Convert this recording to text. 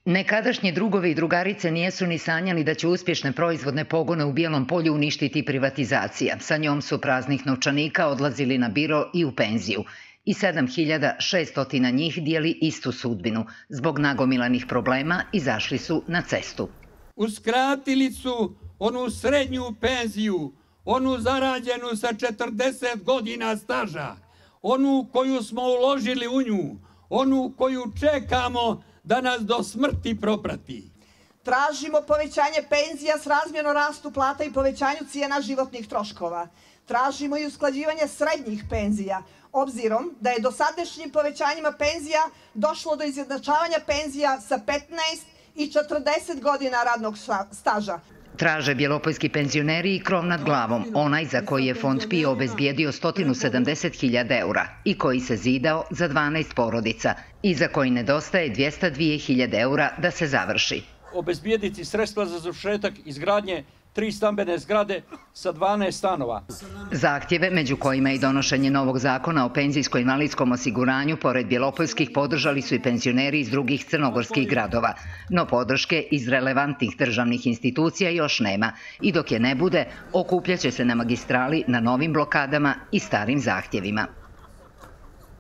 Nekadašnji drugovi i drugarice nijesu ni sanjali da će uspješne proizvodne pogone u Bijelom Polju uništiti privatizacija. Sa njom su praznih novčanika odlazili na biro i u penziju. I 7600 njih dijeli istu sudbinu. Zbog nagomilanih problema izašli su na cestu. Uskratili su onu srednju penziju, onu zarađenu sa 40 godina staža, onu koju smo uložili u nju, onu koju čekamo da nas do smrti proprati. Tražimo povećanje penzija s razmjerno rastu plata i povećanju cijena životnih troškova. Tražimo i usklađivanje srednjih penzija, obzirom da je dosadašnjim povećanjima penzija došlo do izjednačavanja penzija sa 15 i 40 godina radnog staža. Traže bjelopoljski penzioneri i krov nad glavom, onaj za koji je Fond PIO obezbijedio 170.000 eura i koji se zidao za 12 porodica i za koji nedostaje 202.000 eura da se završi. Obezbijediti sredstva za završetak izgradnje 3 stambene zgrade sa 12 stanova. Zahtjeve, među kojima je i donošenje novog zakona o penzijsko-invalidskom osiguranju, pored bjelopoljskih podržali su i penzioneri iz drugih crnogorskih gradova. No podrške iz relevantnih državnih institucija još nema i dok je ne bude, okupljaće se na magistrali na novim blokadama i starim zahtjevima.